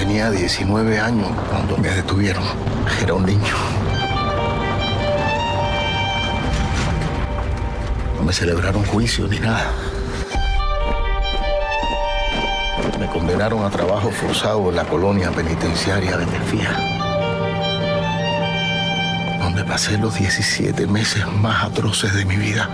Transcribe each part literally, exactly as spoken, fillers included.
Tenía diecinueve años cuando me detuvieron. Era un niño. No me celebraron juicio ni nada. Me condenaron a trabajo forzado en la colonia penitenciaria de Mefía, donde pasé los diecisiete meses más atroces de mi vida.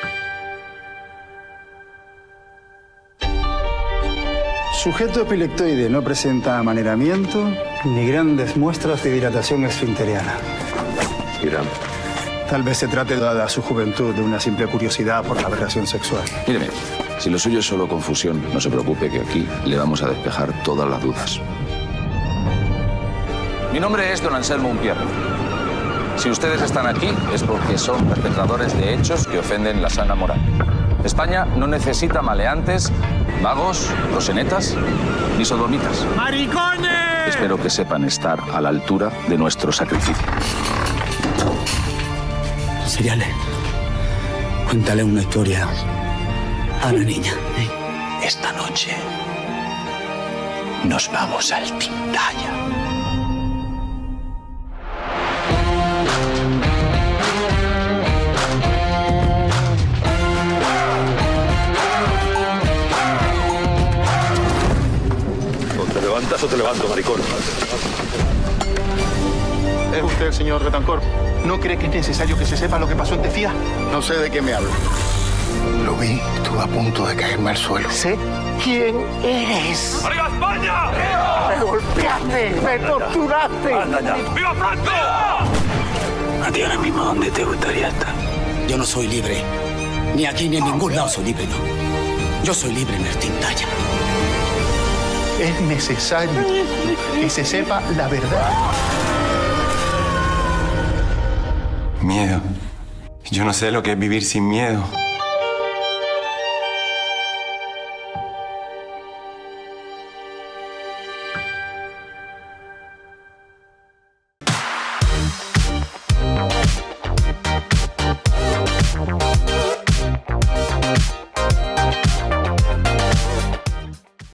Sujeto epileptoide, no presenta amaneramiento ni grandes muestras de dilatación esfinteriana. Irán. Tal vez se trate, dada su juventud, de una simple curiosidad por la aberración sexual. Míreme, si lo suyo es solo confusión, no se preocupe que aquí le vamos a despejar todas las dudas. Mi nombre es don Anselmo Umpierre. Si ustedes están aquí es porque son perpetradores de hechos que ofenden la sana moral. España no necesita maleantes, vagos, prosenetas ni sodomitas. ¡Maricones! Espero que sepan estar a la altura de nuestro sacrificio. Seriale, cuéntale una historia a la niña. Esta noche nos vamos al Tintaya. ¿Te levantas o te levanto, maricón? ¿Es usted el señor Betancourt? ¿No cree que es necesario que se sepa lo que pasó en Tefía? No sé de qué me habla. Lo vi, estuve a punto de caerme al suelo. Sé quién eres. ¡Arriba España! Me golpeaste, me torturaste. ¡Anda ya! ¡Viva Franco! A ti ahora mismo, ¿dónde te gustaría estar? Yo no soy libre. Ni aquí ni en ningún lado soy libre, no. Yo soy libre en el Tintaya. Es necesario que se sepa la verdad. Miedo. Yo no sé lo que es vivir sin miedo.